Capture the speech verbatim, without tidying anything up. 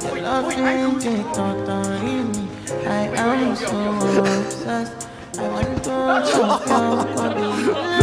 Your love ain't it totally me. I am so obsessed. I want to talk about